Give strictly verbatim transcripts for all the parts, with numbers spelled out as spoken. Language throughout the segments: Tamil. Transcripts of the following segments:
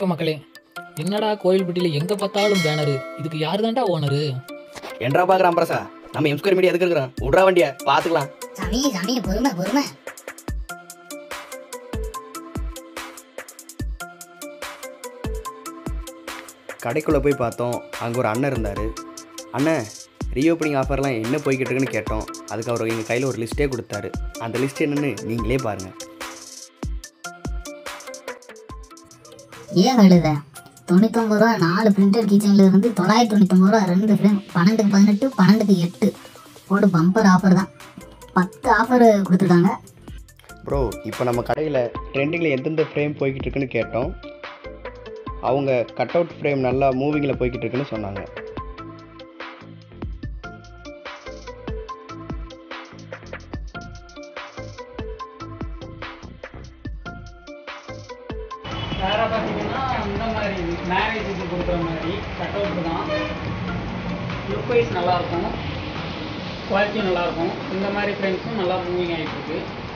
வணக்கம் மக்களே. என்னடா கோயில்பட்டியில் எங்கே பார்த்தாலும் பேனரு, இதுக்கு யார் தான்டா ஓனரு? என்றா பார்க்குறான் பிரசா, நம்ம எம்ஸ்கொயர் மீடியா எதுக்கு இருக்கிறோம்? விட்றா வண்டியை பார்த்துக்கலாம். சாமி சாமி பொறுமை பொறுமை. கடைக்குள்ளே போய் பார்த்தோம், அங்கே ஒரு அண்ணன் இருந்தார். அண்ணன், ரீஓப்பனிங் ஆஃபர்லாம் என்ன போய்கிட்டு இருக்குன்னு கேட்டோம். அதுக்கு அவர் எங்கள் கையில் ஒரு லிஸ்ட்டே கொடுத்தாரு. அந்த லிஸ்ட் என்னன்னு நீங்களே பாருங்கள். ஏன் கழுத தொண்ணூத்தொம்பது ரூபா நாலு பிரிண்டட் கீச்சனில் இருந்து தொள்ளாயிரத்தி தொண்ணூத்தொம்பது ரூபா ரெண்டு ஃப்ரேம், பன்னெண்டுக்கு பதினெட்டு பன்னெண்டுக்கு எட்டு போட்டு பம்பர் ஆஃபர் தான். பத்து ஆஃபர் கொடுத்துருக்காங்க. ப்ரோ, இப்போ நம்ம கடையில் ட்ரெண்டிங்கில் எந்தெந்த ஃப்ரேம் போய்கிட்டு இருக்குன்னு கேட்டோம். அவங்க கட் அவுட் ஃப்ரேம் நல்லா மூவிங்கில் போய்கிட்டு இருக்குன்னு சொன்னாங்க. வேறு பார்த்தீங்கன்னா இந்த மாதிரி மேரேஜுக்கு கொடுக்குற மாதிரி கட் அவுட் தான். லுக் வைஸ் நல்லாயிருக்கும், குவாலிட்டியும் நல்லாயிருக்கும். இந்த மாதிரி ஃப்ரெண்ட்ஸும் நல்லா மூவிங் ஆகிட்டுருக்கு.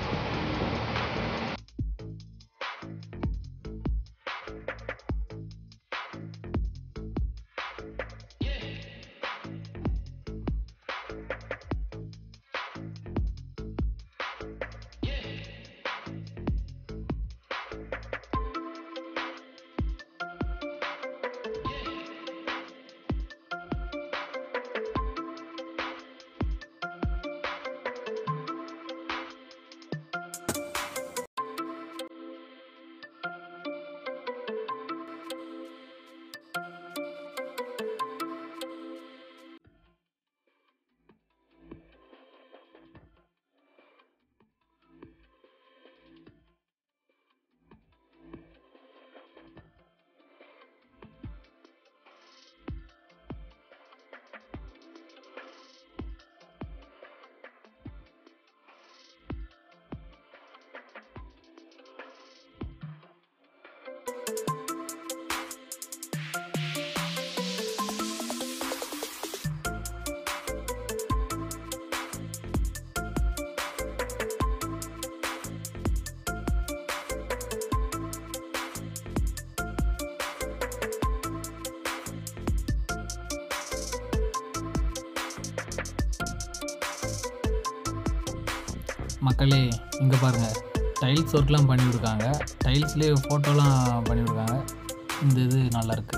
மக்களே, இங்கே பாருங்கள், டைல்ஸ் ஒர்க்லாம் பண்ணிவிடுக்காங்க. டைல்ஸ்லேயே ஃபோட்டோலாம் பண்ணிவிடுக்காங்க. இந்த இது நல்லாயிருக்கு.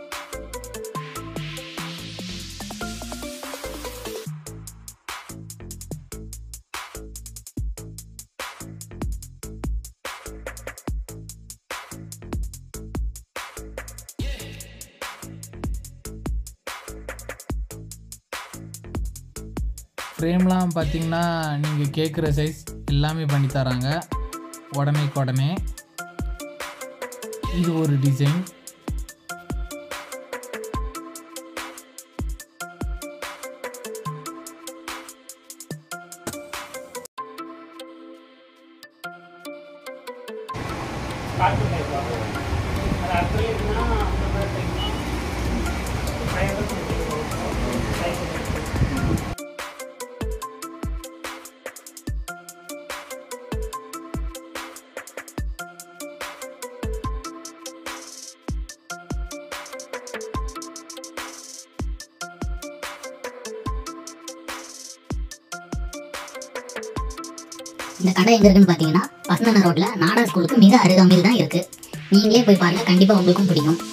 ஃப்ரேம்லாம் பார்த்தீங்கன்னா நீங்கள் கேட்குற சைஸ் எல்லாமே பண்ணி தராங்க உடனேக்கு உடனே. இது ஒரு டிசைன். இந்த கடை எங்க இருக்குன்னு பார்த்தீங்கன்னா பசந்தன ரோட்ல நாடா ஸ்கூலுக்கு மிக அருகாமையில் தான் இருக்கு. நீங்களே போய் பாருங்க, கண்டிப்பா உங்களுக்கும் பிடிக்கும்.